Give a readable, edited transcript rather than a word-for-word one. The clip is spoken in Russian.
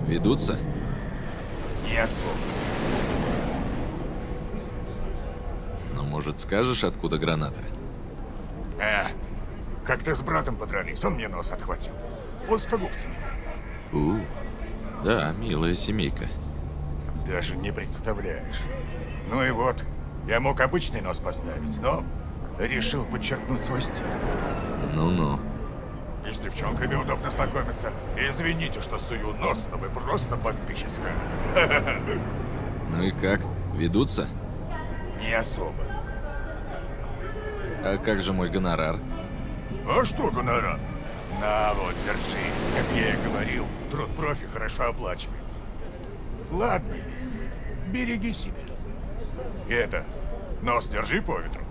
Ведутся? Не особо. Но, может, скажешь, откуда граната? Как-то с братом подрались, он мне нос отхватил. Плоскогубцами. Да, милая семейка. Даже не представляешь. Ну и вот, я мог обычный нос поставить, но решил подчеркнуть свой стиль. Ну-ну. И с девчонками удобно знакомиться. Извините, что сую нос, но вы просто бомбическая. Ну и как? Ведутся? Не особо. А как же мой гонорар? А что гонорар? На вот, держи. Как я и говорил, труд профи хорошо оплачивается. Ладно, береги себя. И это, нос держи по ветру.